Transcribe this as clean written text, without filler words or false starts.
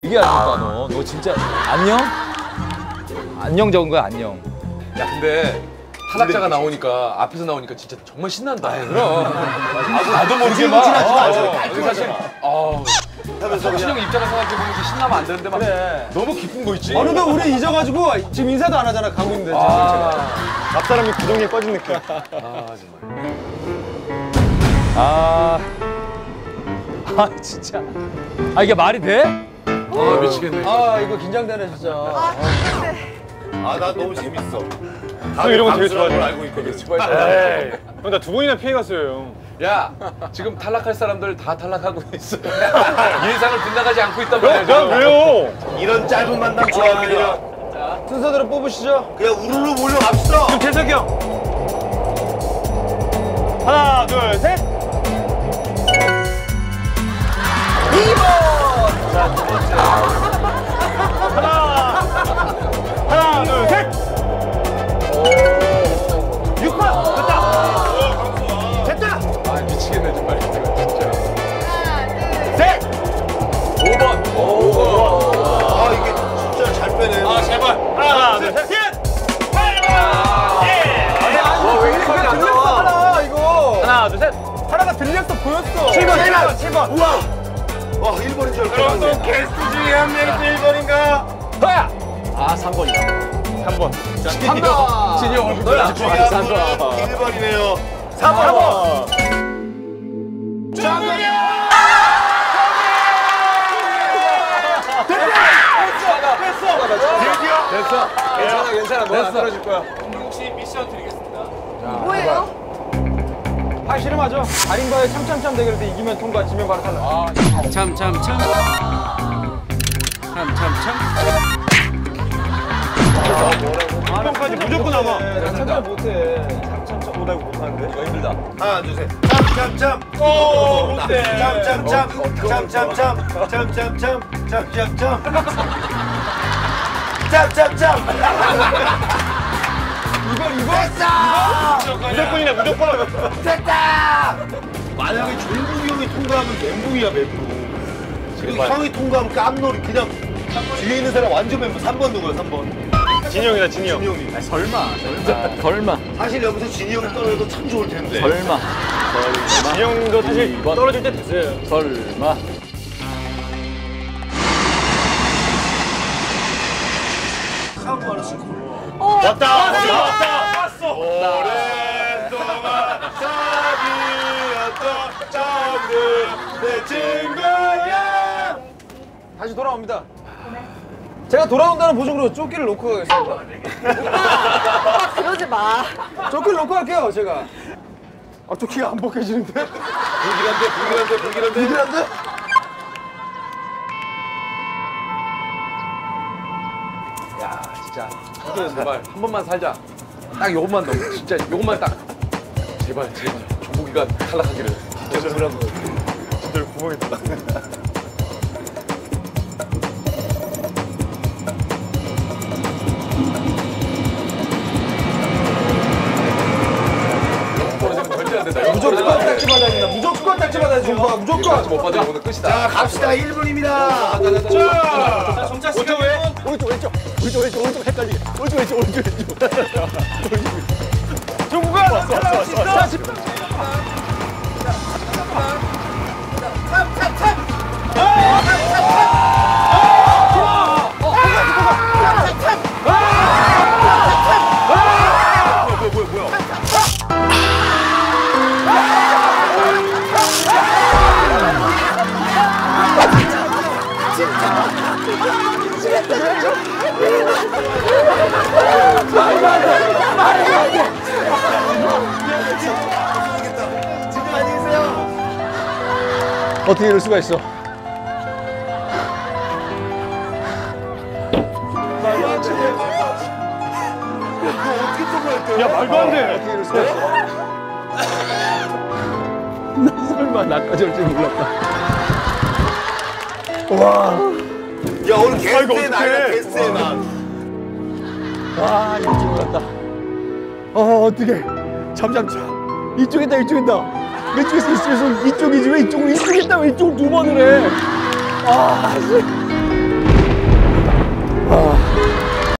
이게 아닙니까 너? 너 진짜 안녕? 안녕 적은 거야 안녕. 야 근데 탈락자가 나오니까 앞에서 나오니까 진짜 정말 신난다. 그럼. 나도 모르게 막. 사실 석진형 입장을 생각해보면 이렇게 신나면 안 되는데 막 너무 기쁜 거 있지. 어느덧 우리 잊어가지고 지금 인사도 안 하잖아 가고 있는데. 앞사람이 구덩이에 꺼진 느낌. 아 진짜. 아 이게 말이 돼? 미치겠네. 이거 긴장되네 진짜. 나 너무 재밌어. 또 이런 거 되게 좋아하죠. 알고 있거든. 형, 나 2번이나 피해갔어요, 형. 야 지금 탈락할 사람들 다 탈락하고 있어. 예상을 빗나가지 않고 있단 말이야. 난 왜요? 이런 짧은 만남 좋아합니다. 순서대로 뽑으시죠. 그냥 우르르 몰려갑시다. 그럼 재석이 형. 하나, 둘, 셋. 2번. 자, 두 번째. 하나, 둘, 셋. 6번. 됐다. 아 미치겠네 정말 진짜. 셋. 5번. 이게 진짜 잘 빼네. 제발. 하나, 둘, 셋. 8번. 왜 이렇게 들렸어 이거. 하나, 둘, 셋. 하나가 들렸어 보였어. 7번. 우와. 1번인 줄 그럼 또 알았어. 게스트 중에 한 명이 또 1번인가? 너야. 3번이다. 3번. 진이 형 얼굴 너야. 좋아. 1번이네요. 4번. 됐어. 괜찮아. 너나 떨어질 거야. 뭐예요? 팔씨름하죠. 달인과의 참참참 대결에서 이기면 통과, 지면 바로 탈락. 참참참. 한번까지 무조건 남아. 참참 못해. 참참참 못하고 못하는데? 이거 힘들다. 하나, 둘, 셋. 참참참. 못해. 참참참. 참참참. 무조건이네, 무조건. 됐다! 만약에 종국이 형이 통과하면 멘붕이야, 멘붕. 그리고 형이 통과하면 깜놀이. 그냥 뒤에 있는 사람 완전 멘붕. 3번 누구야, 3번? 진이 형이다, 진이 형. 진이 형이. 설마 사실 여기서 진이 형이 떨어져도 참 좋을 텐데. 설마 진이 형도 사실 떨어질 때 됐어요. 설마. 왔다. 오랜동안 사귀었던 처음 내 친구야. 다시 돌아옵니다. 제가 돌아온다는 보증으로 조끼를 놓고 가겠습니다. 오빠 그러지 마. 조끼를 놓고 갈게요, 제가. 조끼가 안 벗겨지는데? 불길한데? 야 진짜. 제발 한 번만 살자. 딱 요것만 넣어. 진짜 요것만 딱. 제발. 종국이가 탈락하기를. 진짜 구멍이 다 절대 안 된다. 무조건 딱지 받아야 된다. 무조건 딱지 받아야 돼, 오빠. 무조건. 못 받으면 오늘 끝이다. 자, 갑시다. 1분입니다. 자, 정차 씨. 오른쪽 헷갈리게. 오른쪽. 종국아, 너 탈락할 수 있어. 어떻게 이럴 수가 있어? 야, 말도 안 돼. 어떻게 이럴 수가 있어? 나 설마 나까지 올 줄 몰랐다. 와. 야, 오늘 게스트의 어떡해. 날이야, 게스트의 날. 와, 이럴 줄 몰랐다. 어떡해. 잠. 이쪽이다. 왼쪽에서 이쪽이지 왜 이쪽으로 있다 왜 이쪽을 2번을 해. 아, 씨.